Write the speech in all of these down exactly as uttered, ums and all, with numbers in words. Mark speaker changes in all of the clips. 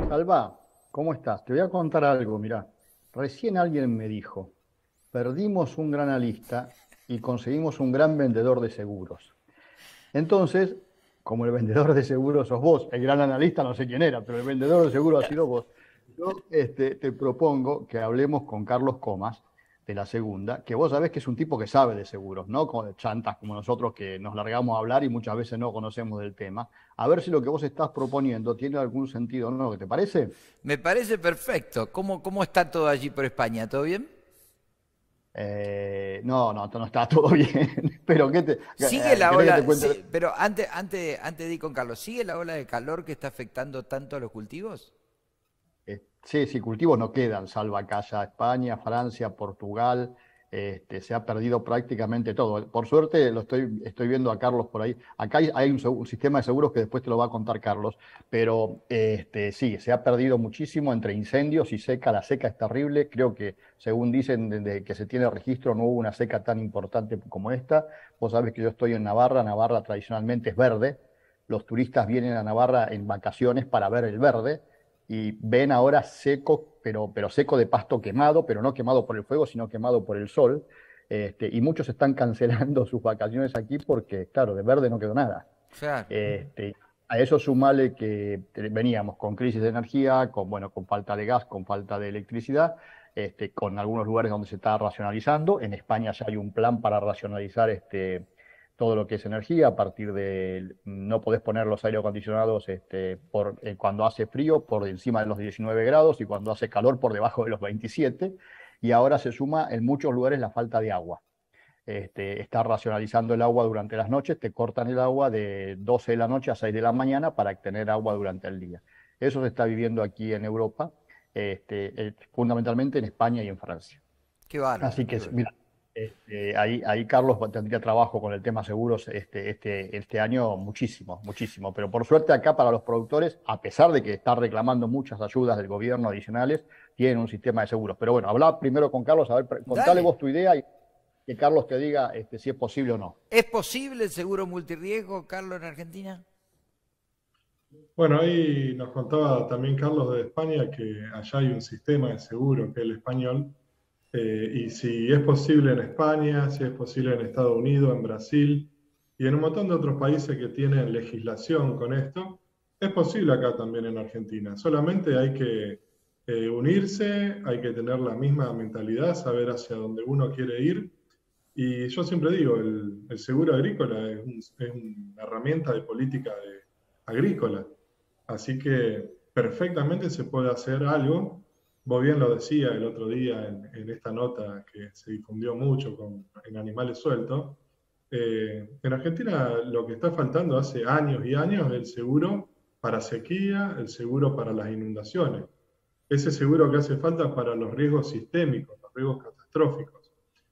Speaker 1: Salva, ¿cómo estás? Te voy a contar algo, mirá. Recién alguien me dijo, perdimos un gran analista y conseguimos un gran vendedor de seguros. Entonces, como el vendedor de seguros sos vos, el gran analista no sé quién era, pero el vendedor de seguros ha sido vos. Yo este, te propongo que hablemos con Carlos Comas de la segunda, que vos sabés que es un tipo que sabe de seguros, ¿no? Como de chantas como nosotros que nos largamos a hablar y muchas veces no conocemos del tema. A ver si lo que vos estás proponiendo tiene algún sentido o no, ¿qué te parece?
Speaker 2: Me parece perfecto. ¿Cómo, cómo está todo allí por España? ¿Todo bien?
Speaker 1: Eh, no, no, no está todo bien. Pero ¿qué te,
Speaker 2: Sigue
Speaker 1: eh,
Speaker 2: la
Speaker 1: ¿querés que te
Speaker 2: ola,
Speaker 1: cuente?
Speaker 2: sí, pero antes, antes, antes de ir con Carlos, ¿sigue la ola de calor que está afectando tanto a los cultivos?
Speaker 1: Eh, sí, sí, cultivos no quedan, salvo acá ya España, Francia, Portugal, este, se ha perdido prácticamente todo. Por suerte lo estoy, estoy viendo a Carlos por ahí. Acá hay, hay un, segu- un sistema de seguros que después te lo va a contar Carlos, pero este, sí, se ha perdido muchísimo entre incendios y seca. La seca es terrible. Creo que, según dicen, desde que se tiene registro, no hubo una seca tan importante como esta. Vos sabés que yo estoy en Navarra. Navarra tradicionalmente es verde. Los turistas vienen a Navarra en vacaciones para ver el verde y ven ahora seco, pero, pero seco de pasto quemado, pero no quemado por el fuego, sino quemado por el sol. Este, y muchos están cancelando sus vacaciones aquí porque, claro, de verde no quedó nada.
Speaker 2: Claro.
Speaker 1: Este, a eso sumale que te- veníamos con crisis de energía, con, bueno, con falta de gas, con falta de electricidad, este, con algunos lugares donde se está racionalizando. En España ya hay un plan para racionalizar este, todo lo que es energía, a partir de no podés poner los aire acondicionados este, por, eh, cuando hace frío por encima de los diecinueve grados y cuando hace calor por debajo de los veintisiete. Y ahora se suma en muchos lugares la falta de agua. Este, está racionalizando el agua durante las noches, te cortan el agua de doce de la noche a seis de la mañana para tener agua durante el día. Eso se está viviendo aquí en Europa, este, eh, fundamentalmente en España y en Francia.
Speaker 2: Qué bárbaro,
Speaker 1: Así
Speaker 2: qué
Speaker 1: que,
Speaker 2: bárbaro.
Speaker 1: mira, este, ahí, ahí Carlos tendría trabajo con el tema seguros este, este, este año muchísimo, muchísimo. Pero por suerte acá para los productores, a pesar de que están reclamando muchas ayudas del gobierno adicionales, tienen un sistema de seguros. Pero bueno, habla primero con Carlos, a ver, pre- contale
Speaker 2: Dale.
Speaker 1: vos tu idea y que Carlos te diga este, si es posible o no.
Speaker 2: ¿Es posible el seguro multirriesgo, Carlos, en Argentina?
Speaker 3: Bueno, ahí nos contaba también Carlos de España que allá hay un sistema de seguro que es el español, eh, y si es posible en España, si es posible en Estados Unidos, en Brasil y en un montón de otros países que tienen legislación con esto, es posible acá también en Argentina. Solamente hay que eh, unirse, hay que tener la misma mentalidad, saber hacia dónde uno quiere ir. Y yo siempre digo, el, el seguro agrícola es, un- es una herramienta de política de, agrícola. Así que perfectamente se puede hacer algo. Vos bien lo decía el otro día en, en esta nota que se difundió mucho con, en Animales Sueltos. Eh, en Argentina lo que está faltando hace años y años es el seguro para sequía, el seguro para las inundaciones. Ese seguro que hace falta para los riesgos sistémicos, los riesgos catastróficos.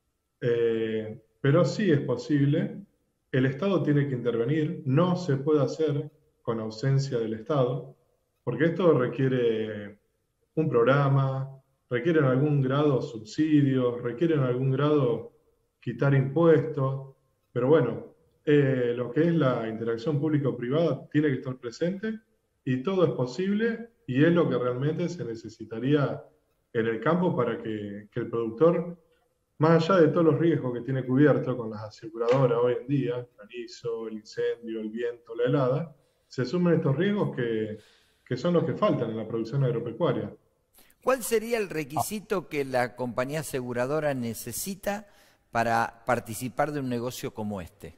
Speaker 3: Eh, pero sí es posible, el Estado tiene que intervenir, no se puede hacer con ausencia del Estado, porque esto requiere un programa, requiere en algún grado subsidios, requiere en algún grado quitar impuestos, pero bueno, eh, lo que es la interacción público-privada tiene que estar presente y todo es posible y es lo que realmente se necesitaría en el campo para que, que el productor, más allá de todos los riesgos que tiene cubierto con las aseguradoras hoy en día, el granizo, el incendio, el viento, la helada, se sumen estos riesgos que, que son los que faltan en la producción agropecuaria.
Speaker 2: ¿Cuál sería el requisito que la compañía aseguradora necesita para participar de un negocio como este?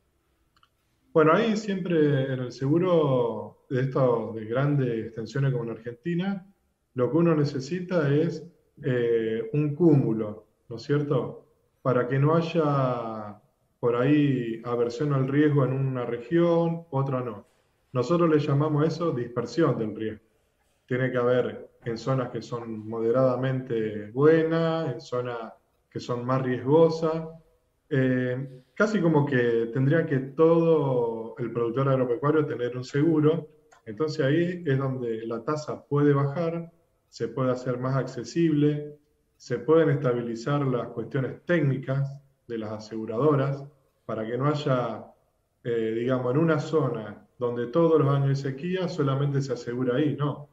Speaker 3: Bueno, ahí siempre en el seguro de estos de grandes extensiones como en Argentina, lo que uno necesita es eh, un cúmulo, ¿no es cierto? Para que no haya por ahí aversión al riesgo en una región, otra no. Nosotros le llamamos eso dispersión del riesgo. Tiene que haber en zonas que son moderadamente buenas, en zonas que son más riesgosas. Eh, casi como que tendría que todo el productor agropecuario tener un seguro. Entonces ahí es donde la tasa puede bajar, se puede hacer más accesible, se pueden estabilizar las cuestiones técnicas de las aseguradoras para que no haya, eh, digamos, en una zona donde todos los años hay sequía, solamente se asegura ahí, no.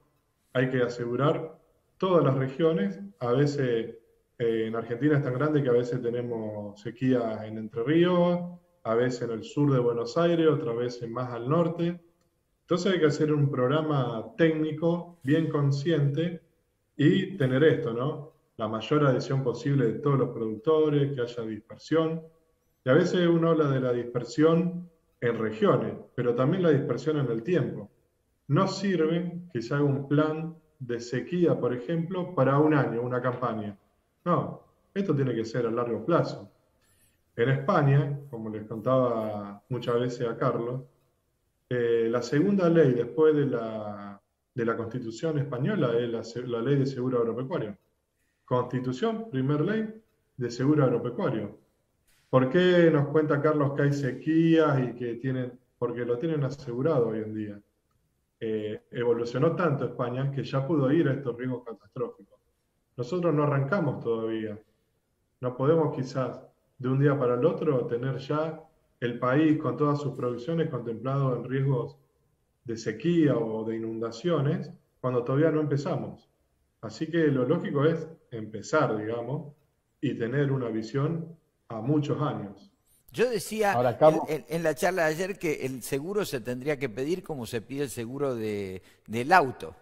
Speaker 3: hay que asegurar todas las regiones. A veces eh, en Argentina es tan grande que a veces tenemos sequía en Entre Ríos, a veces en el sur de Buenos Aires, otra vez más al norte. Entonces hay que hacer un programa técnico bien consciente y tener esto, ¿no? La mayor adhesión posible de todos los productores, que haya dispersión. Y a veces uno habla de la dispersión en regiones, pero también la dispersión en el tiempo. No sirve que se haga un plan de sequía, por ejemplo, para un año, una campaña. No, esto tiene que ser a largo plazo. En España, como les contaba muchas veces a Carlos, eh, la segunda ley después de la, de la Constitución española es la, la Ley de Seguro Agropecuario. Constitución, primer ley de seguro agropecuario. ¿Por qué nos cuenta Carlos que hay sequías y que tienen, porque lo tienen asegurado hoy en día? Eh, evolucionó tanto España que ya pudo ir a estos riesgos catastróficos. Nosotros no arrancamos todavía. No podemos quizás de un día para el otro tener ya el país con todas sus producciones contemplado en riesgos de sequía o de inundaciones cuando todavía no empezamos. Así que lo lógico es empezar, digamos, y tener una visión a muchos años.
Speaker 2: Yo decía
Speaker 1: Ahora,
Speaker 2: en,
Speaker 1: Carlos,
Speaker 2: en- en la charla de ayer que el seguro se tendría que pedir como se pide el seguro de, del auto.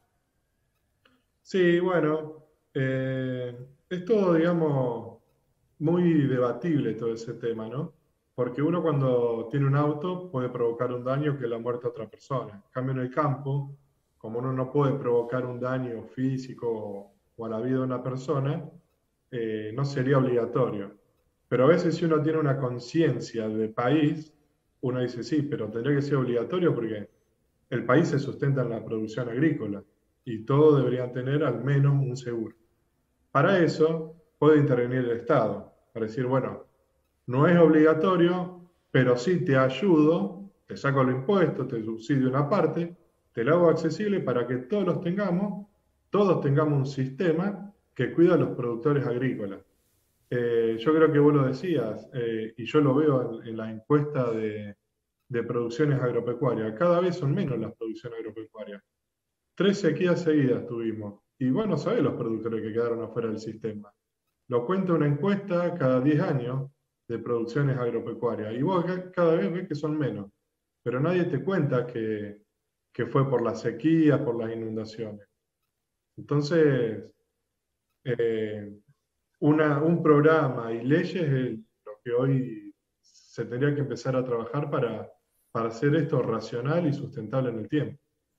Speaker 3: Sí, bueno, eh, es todo, digamos, muy debatible todo ese tema, ¿no? Porque uno cuando tiene un auto puede provocar un daño que la muerte a otra persona. En cambio, en el campo, como uno no puede provocar un daño físico o a la vida de una persona, eh, no sería obligatorio. Pero a veces si uno tiene una conciencia de país, uno dice, sí, pero tendría que ser obligatorio porque el país se sustenta en la producción agrícola y todos deberían tener al menos un seguro. Para eso puede intervenir el Estado, para decir, bueno, no es obligatorio, pero sí te ayudo, te saco los impuestos, te subsidio una parte, te lo hago accesible para que todos los tengamos, todos tengamos un sistema que cuida a los productores agrícolas. Eh, yo creo que vos lo decías, eh, y yo lo veo en, en la encuesta de, de producciones agropecuarias. Cada vez son menos las producciones agropecuarias. Tres sequías seguidas tuvimos. Y vos no sabés los productores que quedaron afuera del sistema. Lo cuenta una encuesta cada diez años de producciones agropecuarias. Y vos cada vez ves que son menos. Pero nadie te cuenta que, que fue por las sequías, por las inundaciones. Entonces, eh, una, un programa y leyes es lo que hoy se tendría que empezar a trabajar para, para hacer esto racional y sustentable en el tiempo.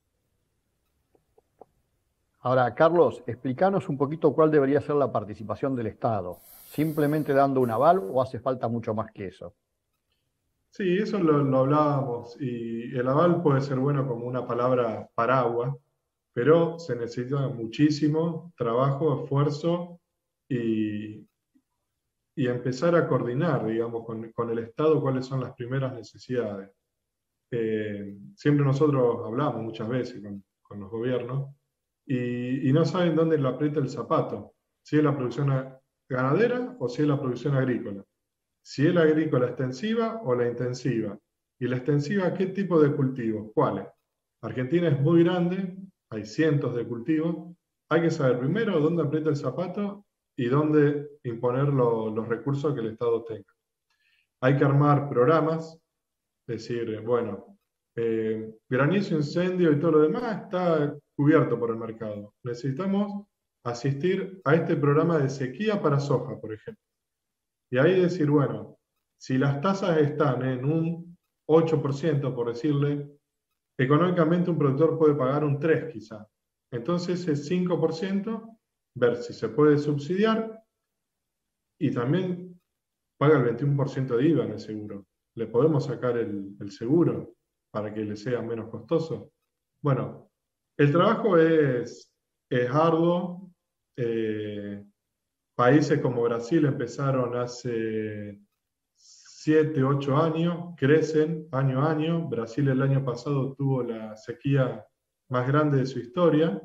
Speaker 1: ahora, Carlos, explícanos un poquito cuál debería ser la participación del Estado. ¿Simplemente dando un aval o hace falta mucho más que eso?
Speaker 3: Sí, eso lo, lo hablábamos y el aval puede ser bueno como una palabra paraguas, pero se necesita muchísimo trabajo, esfuerzo y, y empezar a coordinar, digamos, con, con el Estado cuáles son las primeras necesidades. Eh, siempre nosotros hablamos muchas veces con, con los gobiernos y, y no saben dónde le aprieta el zapato, si es la producción ganadera o si es la producción agrícola, si es la agrícola extensiva o la intensiva, y la extensiva, ¿qué tipo de cultivos? ¿Cuáles? Argentina es muy grande, hay cientos de cultivos, hay que saber primero dónde aprieta el zapato y dónde imponer lo, los recursos que el Estado tenga. Hay que armar programas, decir, bueno, eh, granizo, incendio y todo lo demás está cubierto por el mercado. Necesitamos asistir a este programa de sequía para soja, por ejemplo. Y ahí decir, bueno, si las tasas están en un ocho por ciento, por decirle, económicamente un productor puede pagar un tres por ciento quizá. Entonces ese cinco por ciento, ver si se puede subsidiar y también paga el veintiuno por ciento de I V A en el seguro. ¿Le podemos sacar el, el seguro para que le sea menos costoso? Bueno, el trabajo es, es arduo. Eh, países como Brasil empezaron hace siete, ocho años, crecen año a año. Brasil el año pasado tuvo la sequía más grande de su historia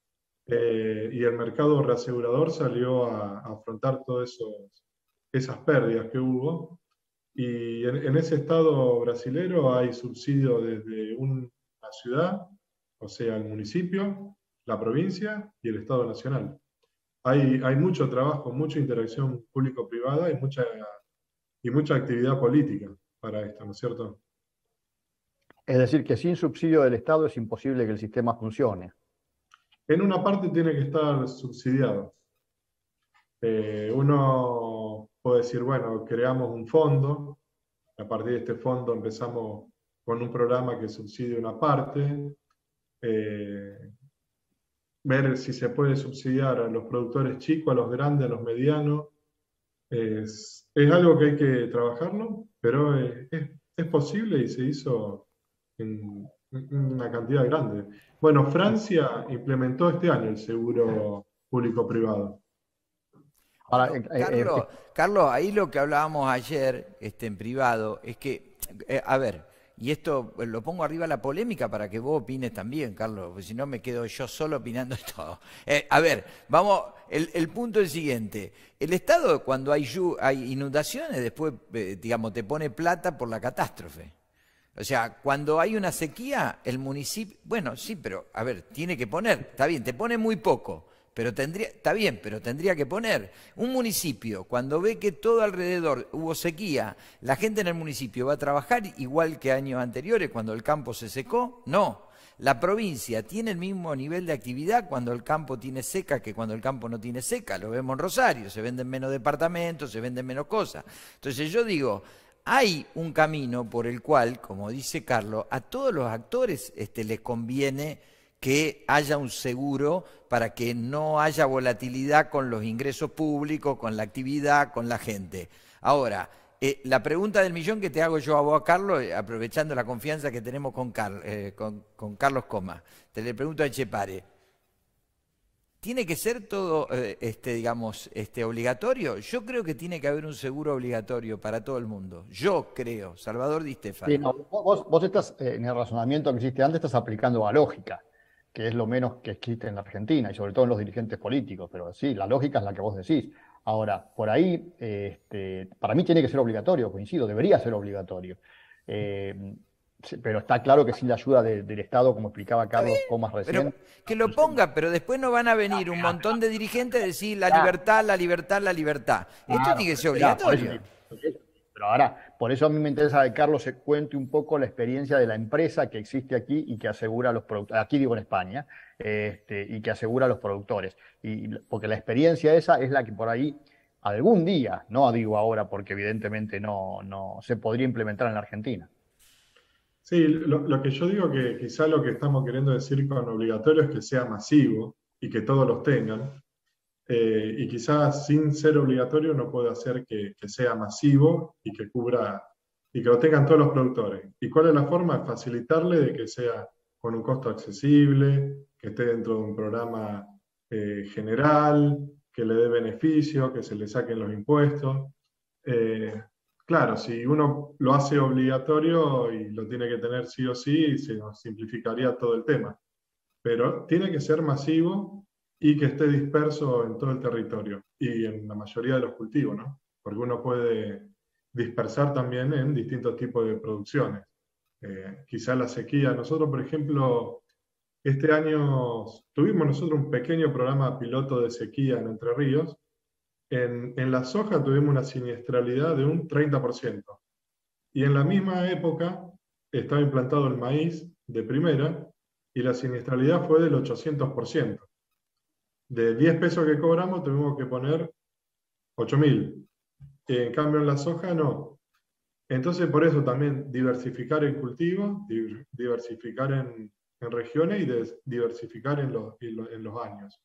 Speaker 3: eh, y el mercado reasegurador salió a, a afrontar todas esas pérdidas que hubo. Y en, en ese estado brasilero hay subsidio desde una ciudad, o sea, el municipio, la provincia y el Estado Nacional. Hay, hay mucho trabajo, mucha interacción público-privada y mucha, y mucha actividad política para esto, ¿no es cierto?
Speaker 1: Es decir, que sin subsidio del Estado es imposible que el sistema funcione.
Speaker 3: En una parte tiene que estar subsidiado. Eh, uno puede decir, bueno, creamos un fondo, a partir de este fondo empezamos con un programa que subsidie una parte, eh, ver si se puede subsidiar a los productores chicos, a los grandes, a los medianos. Es, es algo que hay que trabajarlo, pero es, es, es posible y se hizo en, en una cantidad grande. Bueno, Francia implementó este año el seguro público-privado.
Speaker 1: Ahora,
Speaker 2: Bueno,
Speaker 1: eh, eh,
Speaker 2: Carlos,
Speaker 1: eh,
Speaker 2: Carlos, ahí lo que hablábamos ayer, este, en privado, es que, eh, a ver, y esto eh, lo pongo arriba la polémica para que vos opines también, Carlos, porque si no me quedo yo solo opinando todo. Eh, a ver, vamos, el, el punto es el siguiente. El Estado, cuando hay, llu- hay inundaciones, después, eh, digamos, te pone plata por la catástrofe. O sea, cuando hay una sequía, el municipio, bueno, sí, pero, a ver, tiene que poner, está bien, te pone muy poco, pero tendría, está bien, pero tendría que poner. Un municipio, cuando ve que todo alrededor hubo sequía, la gente en el municipio va a trabajar igual que años anteriores, cuando el campo se secó, no. La provincia tiene el mismo nivel de actividad cuando el campo tiene seca que cuando el campo no tiene seca. Lo vemos en Rosario, se venden menos departamentos, se venden menos cosas. Entonces yo digo, hay un camino por el cual, como dice Carlos, a todos los actores este, les conviene que haya un seguro para que no haya volatilidad con los ingresos públicos, con la actividad, con la gente. Ahora, eh, la pregunta del millón que te hago yo a vos, Carlos, eh, aprovechando la confianza que tenemos con, Car eh, con, con Carlos Coma, te le pregunto a Echepare. ¿Tiene que ser todo, eh, este, digamos, este, obligatorio? Yo creo que tiene que haber un seguro obligatorio para todo el mundo. Yo creo, Salvador Di
Speaker 1: sí,
Speaker 2: Stéfano.
Speaker 1: no, vos, vos estás, eh, en el razonamiento que hiciste antes, estás aplicando a lógica, que es lo menos que existe en la Argentina y sobre todo en los dirigentes políticos, pero sí, la lógica es la que vos decís. Ahora, por ahí, eh, este, para mí tiene que ser obligatorio, coincido, debería ser obligatorio. Eh, sí, pero está claro que sin la ayuda de- del Estado, como explicaba
Speaker 2: Está bien,
Speaker 1: Carlos Comas
Speaker 2: pero
Speaker 1: recién,
Speaker 2: que
Speaker 1: no
Speaker 2: lo
Speaker 1: funciona.
Speaker 2: ponga, pero después no van a venir un montón de dirigentes a decir la
Speaker 1: Claro,
Speaker 2: libertad, la libertad, la libertad. Esto
Speaker 1: claro,
Speaker 2: tiene que
Speaker 1: pero
Speaker 2: ser
Speaker 1: esperá, por eso
Speaker 2: obligatorio.
Speaker 1: te- por eso. Pero ahora, por eso a mí me interesa que Carlos se cuente un poco la experiencia de la empresa que existe aquí y que asegura a los productores, aquí digo en España, este, y que asegura a los productores. Y, porque la experiencia esa es la que por ahí algún día, no digo ahora porque evidentemente no, no se podría implementar en la Argentina.
Speaker 3: Sí, lo, lo que yo digo que quizá lo que estamos queriendo decir con obligatorio es que sea masivo y que todos los tengan. Eh, y quizás sin ser obligatorio no puede hacer que, que sea masivo y que cubra y que lo tengan todos los productores. ¿Y cuál es la forma? Facilitarle de que sea con un costo accesible, que esté dentro de un programa eh, general, que le dé beneficio, que se le saquen los impuestos. Eh, claro, si uno lo hace obligatorio y lo tiene que tener sí o sí, se nos simplificaría todo el tema, pero tiene que ser masivo y que esté disperso en todo el territorio y en la mayoría de los cultivos, ¿no? Porque uno puede dispersar también en distintos tipos de producciones. Eh, quizá la sequía. Nosotros, por ejemplo, este año tuvimos nosotros un pequeño programa piloto de sequía en Entre Ríos. En, en la soja tuvimos una siniestralidad de un treinta por ciento. Y en la misma época estaba implantado el maíz de primera y la siniestralidad fue del ochocientos por ciento. De diez pesos que cobramos tuvimos que poner ocho mil. En cambio en la soja no. Entonces por eso también diversificar en cultivos, diversificar en, en regiones y diversificar en los, en los años.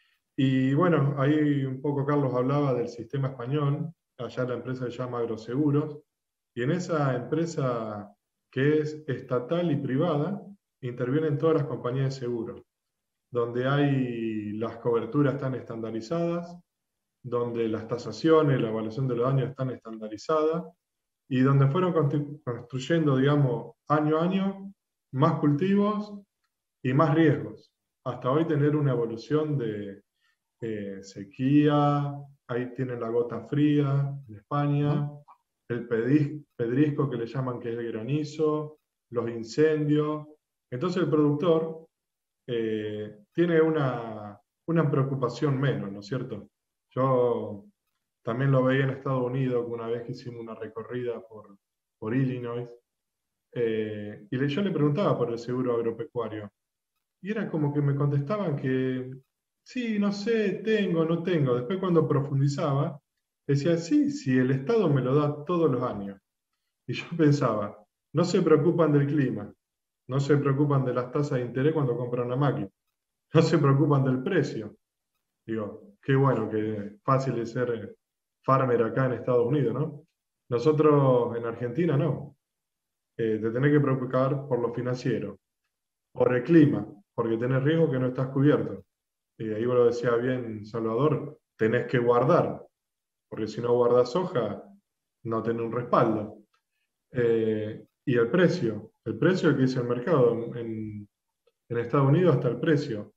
Speaker 3: Y bueno, ahí un poco Carlos hablaba del sistema español, allá la empresa se llama Agroseguros, y en esa empresa que es estatal y privada, intervienen todas las compañías de seguros, donde hay las coberturas están estandarizadas, donde las tasaciones, la evaluación de los daños están estandarizadas, y donde fueron construyendo, digamos, año a año, más cultivos y más riesgos, hasta hoy tener una evolución de eh, sequía, ahí tienen la gota fría en España,
Speaker 1: Ujú.
Speaker 3: el pedis, pedrisco que le llaman que es el granizo, los incendios. Entonces el productor eh, tiene una, una preocupación menos, ¿no es cierto? Yo también lo veía en Estados Unidos, una vez que hicimos una recorrida por, por Illinois, eh, y le- yo le preguntaba por el seguro agropecuario, y era como que me contestaban que, sí, no sé, tengo, no tengo. Después cuando profundizaba, decía, sí, sí, el Estado me lo da todos los años. Y yo pensaba, no se preocupan del clima, no se preocupan de las tasas de interés cuando compran una máquina, no se preocupan del precio. Digo, qué bueno, que fácil de ser eh, farmer acá en Estados Unidos, ¿no? Nosotros en Argentina no. Eh, te tenés que preocupar por lo financiero, por el clima, porque tenés riesgo que no estás cubierto. Y ahí vos lo decía bien, Salvador, tenés que guardar, porque si no guardas soja, no tenés un respaldo. Eh, y el precio, el precio que dice el mercado, en, en Estados Unidos hasta el precio.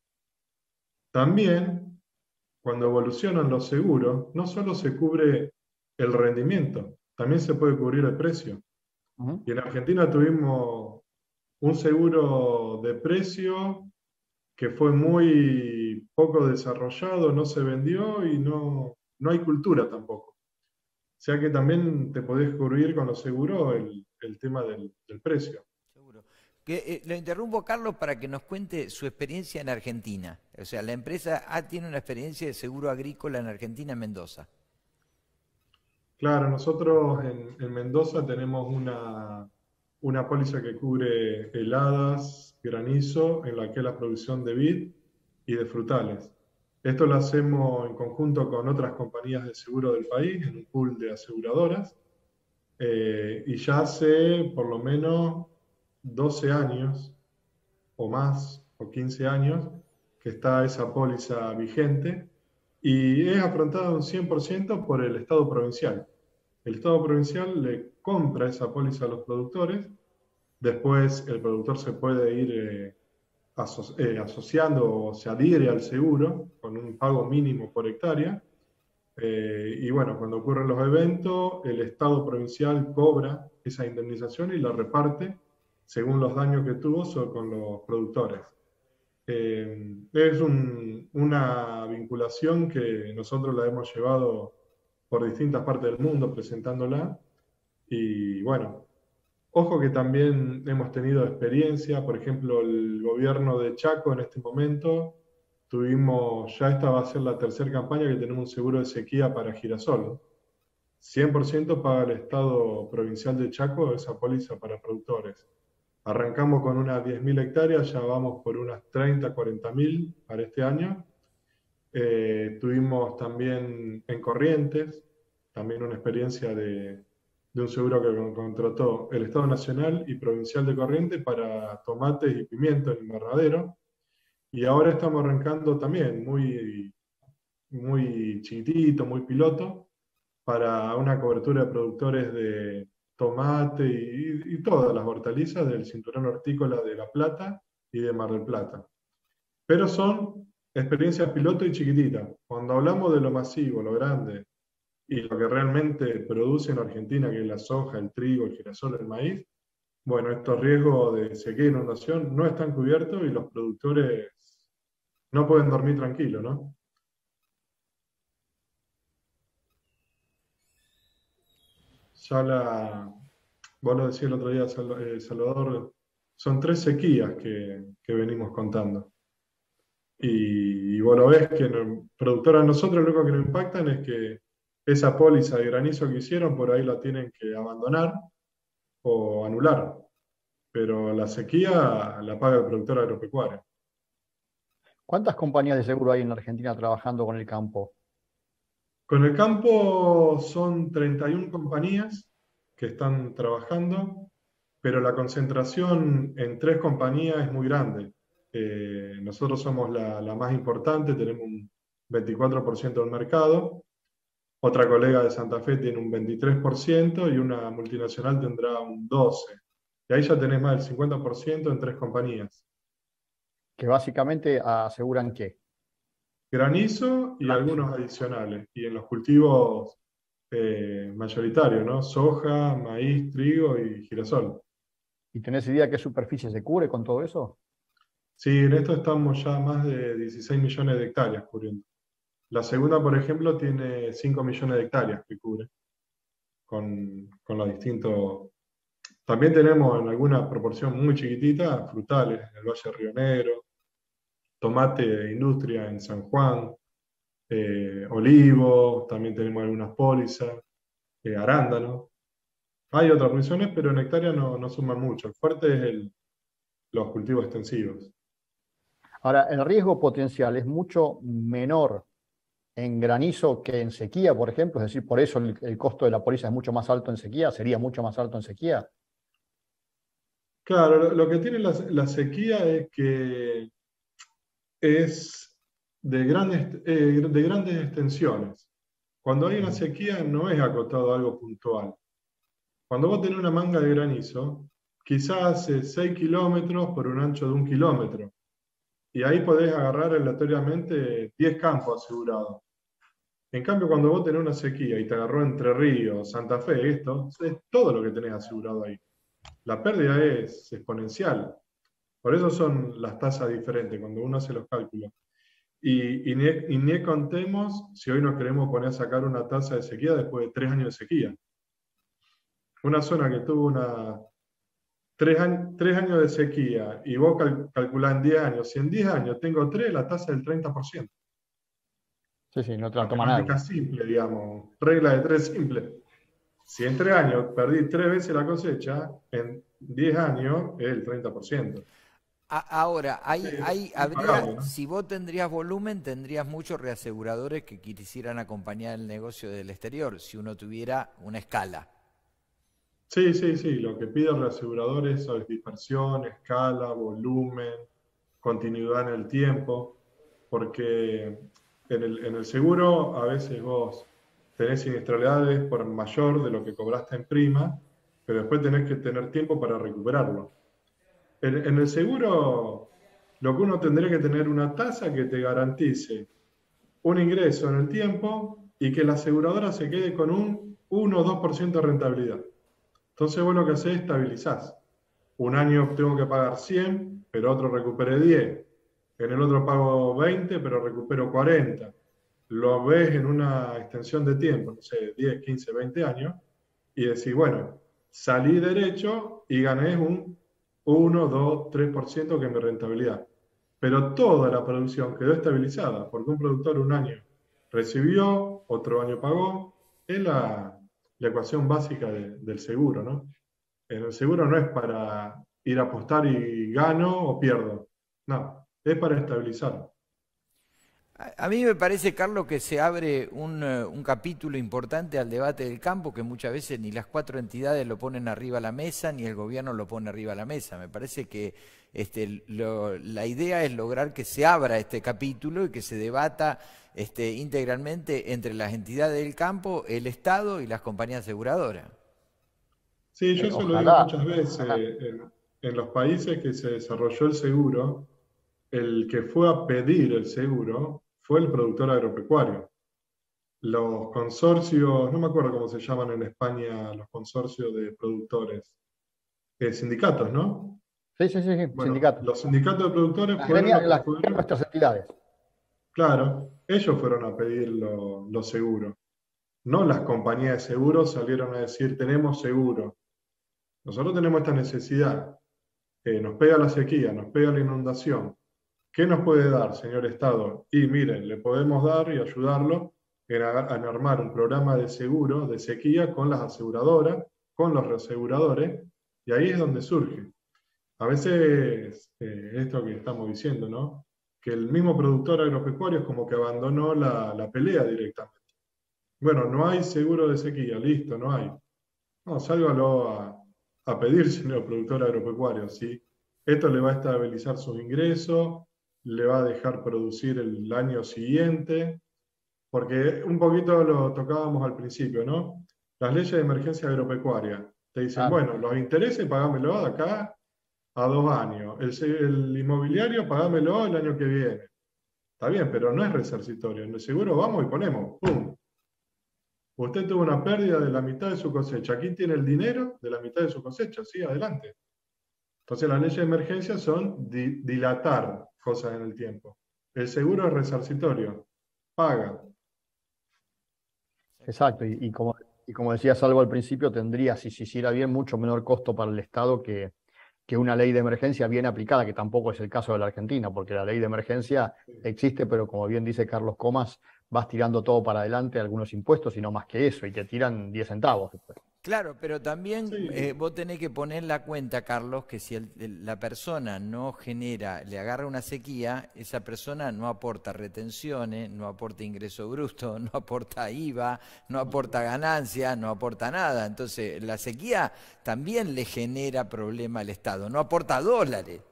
Speaker 3: También, cuando evolucionan los seguros, no solo se cubre el rendimiento, también se puede cubrir el precio.
Speaker 1: Ujú.
Speaker 3: Y en Argentina tuvimos un seguro de precio que fue muy poco desarrollado, no se vendió y no, no hay cultura tampoco. O sea que también te podés cubrir con lo seguro el, el tema del, del precio.
Speaker 2: Seguro. Que, eh, lo interrumpo, Carlos, para que nos cuente su experiencia en Argentina. O sea, la empresa A tiene una experiencia de seguro agrícola en Argentina, en Mendoza.
Speaker 3: Claro, nosotros en, en Mendoza tenemos una, una póliza que cubre heladas, granizo, en la que es la producción de vid y de frutales. Esto lo hacemos en conjunto con otras compañías de seguro del país, en un pool de aseguradoras. Eh, y ya hace por lo menos doce años o más, o quince años, que está esa póliza vigente y es afrontada un cien por ciento por el Estado provincial. El Estado provincial le compra esa póliza a los productores, después el productor se puede ir eh, aso eh, asociando o se adhiere al seguro con un pago mínimo por hectárea. Eh, y bueno, cuando ocurren los eventos, el Estado provincial cobra esa indemnización y la reparte según los daños que tuvo con los productores. Eh, es un, una vinculación que nosotros la hemos llevado por distintas partes del mundo presentándola. Y bueno, ojo que también hemos tenido experiencia, por ejemplo, el gobierno de Chaco en este momento, tuvimos, ya esta va a ser la tercera campaña que tenemos un seguro de sequía para girasol. cien por ciento paga el Estado provincial de Chaco esa póliza para productores. Arrancamos con unas diez mil hectáreas, ya vamos por unas treinta, cuarenta mil para este año. Eh, tuvimos también en Corrientes, también una experiencia de, de un seguro que contrató el Estado Nacional y Provincial de Corrientes para tomates y pimientos en invernadero. Y ahora estamos arrancando también muy, muy chiquitito, muy piloto, para una cobertura de productores de tomate y, y todas las hortalizas del cinturón hortícola de La Plata y de Mar del Plata. Pero son experiencias piloto y chiquititas. Cuando hablamos de lo masivo, lo grande, y lo que realmente produce en Argentina, que es la soja, el trigo, el girasol, el maíz, bueno, estos riesgos de sequía e inundación no están cubiertos y los productores no pueden dormir tranquilos, ¿no? Ya la, vos lo decías el otro día, eh, Salvador, son tres sequías que, que venimos contando. Y, y vos lo ves que no, productora a nosotros lo único que nos impactan es que esa póliza de granizo que hicieron por ahí la tienen que abandonar o anular, pero la sequía la paga el productor agropecuario.
Speaker 1: ¿Cuántas compañías de seguro hay en la Argentina trabajando con el campo?
Speaker 3: Con el campo son treinta y una compañías que están trabajando, pero la concentración en tres compañías es muy grande. Eh, nosotros somos la, la más importante, tenemos un veinticuatro por ciento del mercado. Otra colega de Santa Fe tiene un veintitrés por ciento y una multinacional tendrá un doce por ciento. Y ahí ya tenés más del cincuenta por ciento en tres compañías.
Speaker 1: Que básicamente aseguran que.
Speaker 3: Granizo y algunos adicionales. Y en los cultivos eh, mayoritarios, ¿no? Soja, maíz, trigo y girasol.
Speaker 1: ¿Y tenés idea qué superficie se cubre con todo eso?
Speaker 3: Sí, en esto estamos ya más de dieciséis millones de hectáreas cubriendo. La segunda, por ejemplo, tiene cinco millones de hectáreas que cubre, con, con los distintos... También tenemos en alguna proporción muy chiquitita frutales en el Valle Río Negro, tomate de industria en San Juan, eh, olivo, también tenemos algunas pólizas, eh, arándanos. Hay otras producciones, pero en hectáreas no, no suman mucho. El fuerte es el, los cultivos extensivos.
Speaker 1: Ahora, el riesgo potencial es mucho menor en granizo que en sequía, por ejemplo, es decir, por eso el, el costo de la póliza es mucho más alto en sequía, sería mucho más alto en sequía.
Speaker 3: Claro, lo, lo que tiene la, la sequía es que es de grandes, eh, de grandes extensiones. Cuando hay una sequía no es acotado a algo puntual. Cuando vos tenés una manga de granizo, quizás hace seis kilómetros por un ancho de un kilómetro. Y ahí podés agarrar aleatoriamente diez campos asegurados. En cambio, cuando vos tenés una sequía y te agarró Entre Ríos, Santa Fe, esto, es todo lo que tenés asegurado ahí. La pérdida es exponencial. Por eso son las tasas diferentes cuando uno hace los cálculos. Y, y, ni, y ni contemos si hoy nos queremos poner a sacar una tasa de sequía después de tres años de sequía. Una zona que tuvo una, tres, años, tres años de sequía y vos cal, calculás en diez años, si en diez años tengo tres, la tasa es del treinta por ciento.
Speaker 1: Sí, sí, no te la toma
Speaker 3: Matemática
Speaker 1: nadie.
Speaker 3: simple, digamos, regla de tres simple. Si en tres años perdí tres veces la cosecha, en diez años es el treinta por ciento.
Speaker 2: A- Ahora, hay, hay,
Speaker 3: Es impagable,
Speaker 2: habría,
Speaker 3: ¿no?
Speaker 2: si vos tendrías volumen, tendrías muchos reaseguradores que quisieran acompañar el negocio del exterior, si uno tuviera una escala.
Speaker 3: Sí, sí, sí. Lo que pide el reasegurador es dispersión, escala, volumen, continuidad en el tiempo, porque en el, en el seguro a veces vos tenés siniestralidades por mayor de lo que cobraste en prima, pero después tenés que tener tiempo para recuperarlo. En, en el seguro, lo que uno tendría que tener una tasa que te garantice un ingreso en el tiempo y que la aseguradora se quede con un uno o dos por ciento de rentabilidad. Entonces vos lo que hacés es estabilizás. Un año tengo que pagar cien, pero otro recupere diez. En el otro pago veinte, pero recupero cuarenta. Lo ves en una extensión de tiempo, no sé, diez, quince, veinte años, y decís, bueno, salí derecho y gané un uno, dos, tres por ciento que es mi rentabilidad. Pero toda la producción quedó estabilizada, porque un productor un año recibió, otro año pagó. Es la, la ecuación básica de, del seguro, ¿no? En el seguro no es para ir a apostar y gano o pierdo. No, es para estabilizar.
Speaker 2: A, a mí me parece, Carlos, que se abre un, eh, un capítulo importante al debate del campo, que muchas veces ni las cuatro entidades lo ponen arriba a la mesa, ni el gobierno lo pone arriba a la mesa. Me parece que este, lo- la idea es lograr que se abra este capítulo y que se debata este, integralmente entre las entidades del campo, el Estado y las compañías aseguradoras.
Speaker 3: Sí, yo
Speaker 1: Eh,
Speaker 3: eso lo digo
Speaker 1: ojalá,
Speaker 3: muchas veces.
Speaker 1: ojalá.
Speaker 3: En, en los países que se desarrolló el seguro, el que fue a pedir el seguro fue el productor agropecuario. Los consorcios, no me acuerdo cómo se llaman en España, los consorcios de productores, eh, sindicatos, ¿no?
Speaker 1: Sí, sí, sí, sí,
Speaker 3: Bueno,
Speaker 1: sindicato.
Speaker 3: los sindicatos de productores
Speaker 1: Las
Speaker 3: fueron
Speaker 1: gremias,
Speaker 3: los que
Speaker 1: las,
Speaker 3: fueron,
Speaker 1: nuestras entidades.
Speaker 3: claro, ellos fueron a pedir los lo seguros. No las compañías de seguros salieron a decir, tenemos seguro. Nosotros tenemos esta necesidad. Eh, nos pega la sequía, nos pega la inundación. ¿Qué nos puede dar, señor Estado? Y miren, le podemos dar y ayudarlo en, a- en armar un programa de seguro de sequía con las aseguradoras, con los reaseguradores, y ahí es donde surge. A veces, eh, esto que estamos diciendo, ¿no? Que el mismo productor agropecuario es como que abandonó la, la pelea directamente. Bueno, no hay seguro de sequía, listo, no hay. No, sálvalo a, a pedir, señor productor agropecuario, ¿sí? Esto le va a estabilizar sus ingresos, le va a dejar producir el año siguiente, porque un poquito lo tocábamos al principio, ¿no? Las leyes de emergencia agropecuaria te dicen,
Speaker 1: Claro.
Speaker 3: bueno, los intereses pagámelo de acá a dos años, el, se- el inmobiliario pagámelo el año que viene. Está bien, pero no es resarcitorio. En el seguro vamos y ponemos, ¡pum! Usted tuvo una pérdida de la mitad de su cosecha. Aquí tiene el dinero de la mitad de su cosecha, sí, adelante. Entonces las leyes de emergencia son di- dilatar cosas en el tiempo. El seguro es resarcitorio, paga.
Speaker 1: Exacto, y, y como, y como decía Salvo al principio, tendría, si se hiciera bien, mucho menor costo para el Estado que, que una ley de emergencia bien aplicada, que tampoco es el caso de la Argentina, porque la ley de emergencia existe, pero como bien dice Carlos Comas, vas tirando todo para adelante, algunos impuestos y no más que eso, y te tiran diez centavos después.
Speaker 2: Claro, pero también eh,
Speaker 3: Sí,
Speaker 2: vos tenés que poner la cuenta, Carlos, que si el- el- la persona no genera, le agarra una sequía, esa persona no aporta retenciones, no aporta ingreso bruto, no aporta I V A, no aporta ganancia, no aporta nada. Entonces, la sequía también le genera problema al Estado, no aporta dólares.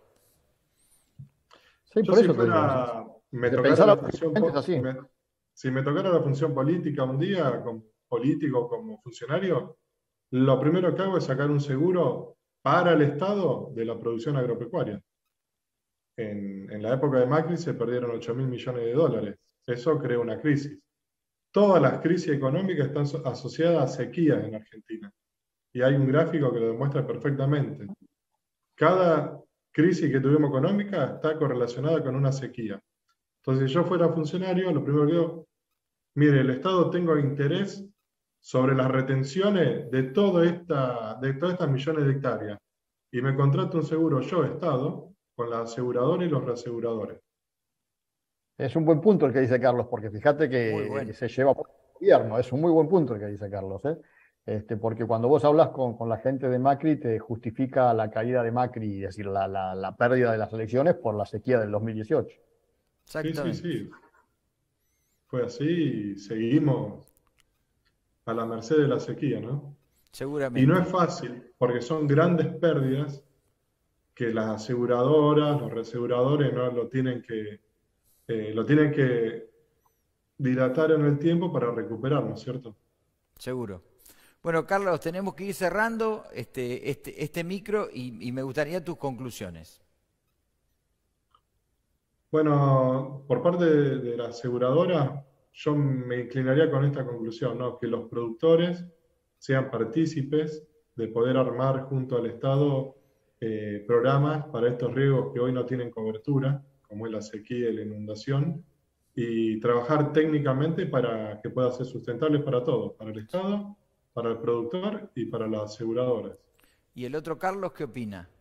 Speaker 1: Sí,
Speaker 3: yo
Speaker 1: por
Speaker 3: si
Speaker 1: eso te digo, si,
Speaker 3: fuera, me
Speaker 1: si se
Speaker 3: tocara la
Speaker 1: pensara
Speaker 3: función,
Speaker 1: objetivamente es
Speaker 3: po-
Speaker 1: así.
Speaker 3: me- si me tocara la función política un día, como político, como funcionario, lo primero que hago es sacar un seguro para el Estado de la producción agropecuaria. En, en la época de Macri se perdieron ocho mil millones de dólares. Eso creó una crisis. Todas las crisis económicas están so- asociadas a sequías en Argentina. Y hay un gráfico que lo demuestra perfectamente. Cada crisis que tuvimos económica está correlacionada con una sequía. Entonces, si yo fuera funcionario, lo primero que digo, mire, el Estado tengo interés sobre las retenciones de, todo esta, de todas estas millones de hectáreas. Y me contrato un seguro yo, Estado, con la aseguradora y los reaseguradores.
Speaker 1: Es un buen punto el que dice Carlos, porque fíjate
Speaker 2: Muy
Speaker 1: que
Speaker 2: bueno.
Speaker 1: eh, se lleva por el gobierno, es un muy buen punto el que dice Carlos, ¿eh? Este, porque cuando vos hablas con, con la gente de Macri, te justifica la caída de Macri, es decir, la, la, la pérdida de las elecciones por la sequía del dos mil dieciocho.
Speaker 3: Sí, sí,
Speaker 2: Exactamente.
Speaker 3: sí. Fue así y seguimos a la merced de la sequía, ¿no? Y no es
Speaker 2: Seguramente.
Speaker 3: fácil, porque son grandes pérdidas que las aseguradoras, los reaseguradores no lo tienen que, eh, lo tienen que dilatar en el tiempo para recuperar, ¿no es cierto?
Speaker 2: Seguro. Bueno, Carlos, tenemos que ir cerrando este, este, este micro y, y me gustaría tus conclusiones.
Speaker 3: Bueno, por parte de, de la aseguradora, yo me inclinaría con esta conclusión, ¿no? Que los productores sean partícipes de poder armar junto al Estado eh, programas para estos riesgos que hoy no tienen cobertura, como es la sequía y la inundación, y trabajar técnicamente para que pueda ser sustentable para todos, para el Estado, para el productor y para las aseguradoras.
Speaker 2: ¿Y el otro Carlos qué opina?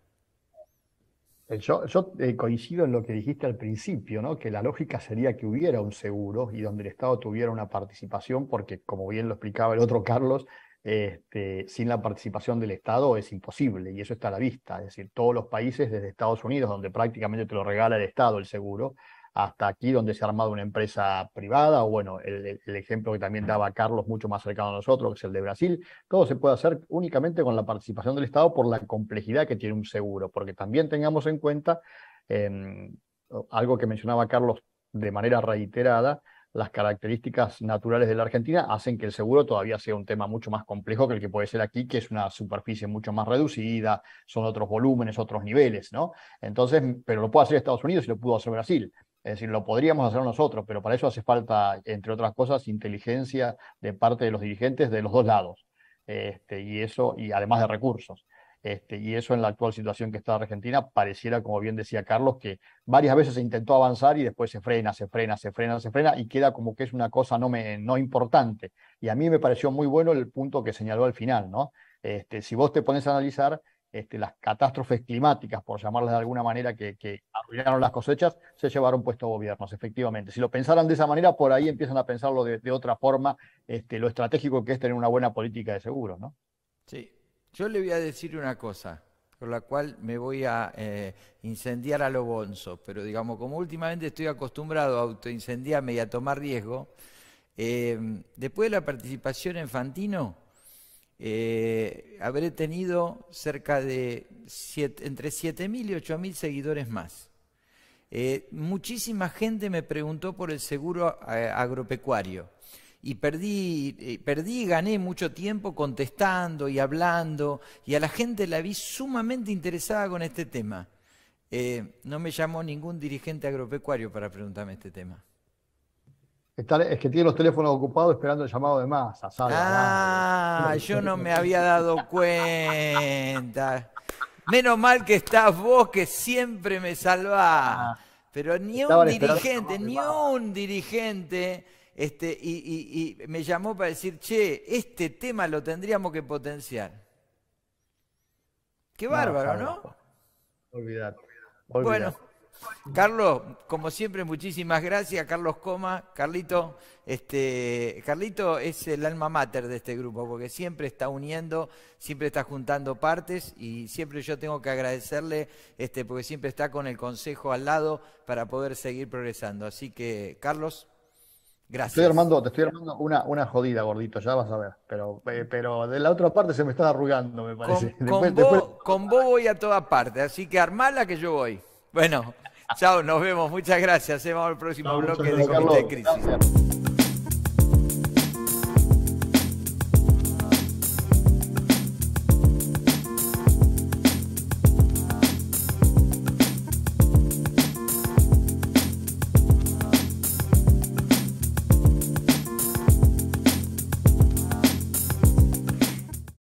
Speaker 1: Eh, Yo, yo eh, coincido en lo que dijiste al principio, ¿no? Que la lógica sería que hubiera un seguro y donde el Estado tuviera una participación, porque como bien lo explicaba el otro Carlos, este, sin la participación del Estado es imposible y eso está a la vista. Es decir, todos los países, desde Estados Unidos, donde prácticamente te lo regala el Estado el seguro, hasta aquí donde se ha armado una empresa privada, o bueno, el, el- el ejemplo que también daba Carlos, mucho más cercano a nosotros, que es el de Brasil, todo se puede hacer únicamente con la participación del Estado por la complejidad que tiene un seguro, porque también tengamos en cuenta eh, algo que mencionaba Carlos de manera reiterada, las características naturales de la Argentina hacen que el seguro todavía sea un tema mucho más complejo que el que puede ser aquí, que es una superficie mucho más reducida, son otros volúmenes, otros niveles, ¿no? Entonces, pero lo puede hacer Estados Unidos y lo pudo hacer Brasil. Es decir, lo podríamos hacer nosotros, pero para eso hace falta, entre otras cosas, inteligencia de parte de los dirigentes de los dos lados. Este, y eso, y además de recursos. Este, y eso en la actual situación que está Argentina, pareciera, como bien decía Carlos, que varias veces se intentó avanzar y después se frena, se frena, se frena, se frena y queda como que es una cosa no, me, no importante. Y a mí me pareció muy bueno el punto que señaló al final, ¿no? Este, si vos te pones a analizar, este, las catástrofes climáticas, por llamarlas de alguna manera, que, que arruinaron las cosechas, se llevaron puestos gobiernos, efectivamente. Si lo pensaran de esa manera, por ahí empiezan a pensarlo de, de otra forma, este, lo estratégico que es tener una buena política de seguros, ¿no?
Speaker 2: Sí. Yo le voy a decir una cosa, por la cual me voy a eh, incendiar a lo bonzo, pero digamos, como últimamente estoy acostumbrado a autoincendiarme y a tomar riesgo, eh, después de la participación en Fantino, eh, habré tenido cerca de siete- entre siete mil y ocho mil seguidores más. Eh, muchísima gente me preguntó por el seguro eh, agropecuario y perdí, eh, perdí y gané mucho tiempo contestando y hablando y a la gente la vi sumamente interesada con este tema. Eh, no me llamó ningún dirigente agropecuario para preguntarme este tema.
Speaker 1: Está- es que tiene los teléfonos ocupados esperando el llamado de masa, Salva, dale.
Speaker 2: Ah, yo no me había dado cuenta. Menos mal que estás vos, que siempre me salvás.
Speaker 1: Ah,
Speaker 2: Pero ni un
Speaker 1: estaban esperando
Speaker 2: dirigente,
Speaker 1: que
Speaker 2: ni
Speaker 1: más.
Speaker 2: un dirigente, este, y, y- y me llamó para decir, che, este tema lo tendríamos que potenciar. Qué
Speaker 1: No,
Speaker 2: bárbaro,
Speaker 1: Carlos,
Speaker 2: ¿no?
Speaker 1: olvidate,
Speaker 2: Bueno,
Speaker 1: olvidate.
Speaker 2: Carlos, como siempre, muchísimas gracias. Carlos Coma, Carlito, este, Carlito es el alma mater de este grupo, porque siempre está uniendo, siempre está juntando partes y siempre yo tengo que agradecerle, este, porque siempre está con el consejo al lado para poder seguir progresando. Así que, Carlos,
Speaker 1: Te estoy
Speaker 2: gracias.
Speaker 1: armando, te estoy armando una, una jodida, gordito, ya vas a ver. Pero, eh, pero de la otra parte se me está arrugando, me
Speaker 2: Con,
Speaker 1: parece.
Speaker 2: con
Speaker 1: Después, después.
Speaker 2: vos, con vos voy a todas partes, así que armala que yo voy. Bueno, chao, nos vemos, muchas gracias. Vamos al próximo
Speaker 3: Chao, muchas
Speaker 2: bloque de
Speaker 3: gracias.
Speaker 2: Comité de
Speaker 1: Carlos,
Speaker 2: Crisis.
Speaker 1: gracias.